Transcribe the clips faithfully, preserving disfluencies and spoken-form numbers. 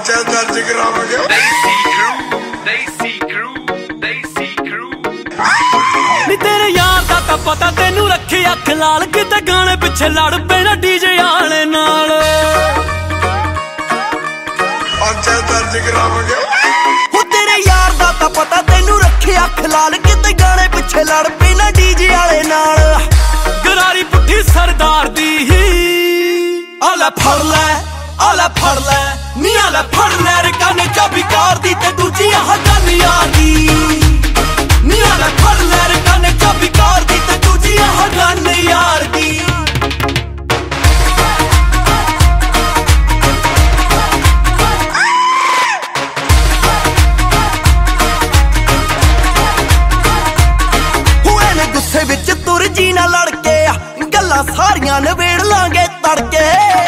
पर्चा दर्ज करावांगे। देसी क्रू, देसी क्रू, देसी क्रू। नी तेरे यार दा तां पता तेनू रखे अख लाल किते गाने पिछे लड़ पैना डीजे आले नाल। पर्चा दर्ज करावांगे। हो तेरे यार दा तां पता तेनू रखे अख लाल किते गाने पिछे लड़ पैना डीजे आले नाल। गरारी पुट्ठी सरदार दी आला फड़ लै आला फड़ लै नी आला फड़ लै रे काने चाबी कार दी ते दूजी आह गल यार दी। नी आला फड़ लै रे काने चाबी कार दी ते दूजी आह गल यार दी। हुए ने गुस्से विच तुर जी ना लड़के गल्लां सारियां नवेड़ लांगे तड़के।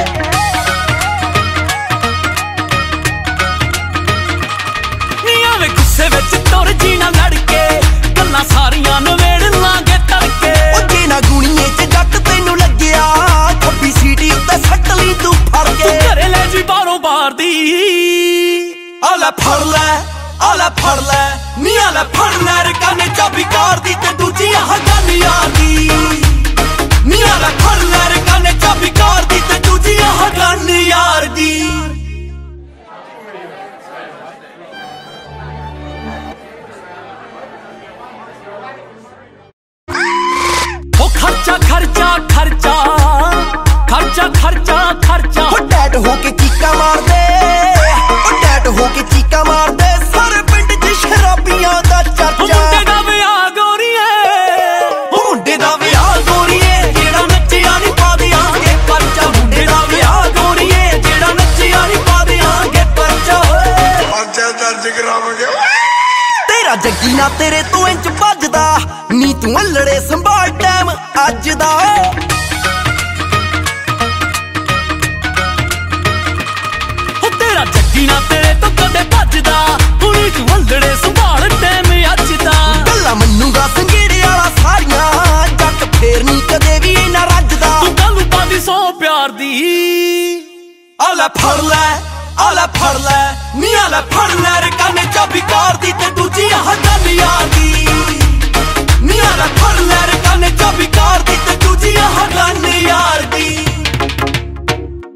गुस्से विच तुर जी ना लड़के गल्लां सारियां नवेड़ लांगे तड़के। ओ जे ना गुणिये च जट तैनू लग्गिया खब्बी सीटी उत्ते सट ली तू फड़ के। तू घरे ले जी बारों बार दी आला फड़ लै आला फड़ लै नी आला फड़ लै रे काने चाबी कार दी ते दूजी आह गल यार दी। नी आला फड़ लै रे काने चाबी कार दी ते दूजी आह गल यार दी। खर्चा खर्चा खर्चा खर्चा खर्चा खर्चा डैड होके चीका मार दे डैड होके चीका मार दे सारे पिंड च शराबियां दा चर्चा। मुंडे दा विआह गोरीए मुंडे दा विआह गोरीए जेड़ा नच्चिया नी पा दियांगे परचा। मुंडे दा विआह गोरीए जेड़ा नच्चिया नी पा दियांगे परचा। पर्चा दर्ज करावांगे। तेरा जग्गी ना तेरे तो इंच भजदा नी तू लड़े संभाल टाइम अज दा। तेरा जग्गी ना तेरे तो कदे भजदा हुणी तू लड़े संभाल टाइम अज दा। गल्लां मन्नूगा संगीड़े वाला सारियां जट फेर नी कदे भी ना रजदा। तू गल पादी सौ प्यार दी आला फड़ लै आला फड़ लै नी आला फड़ लै रे काने चाबी कार दी ते दूजी आह गल यार दी। नी आला फड़ लै रे काने चाबी कार दी ते दूजी आह गल यार दी।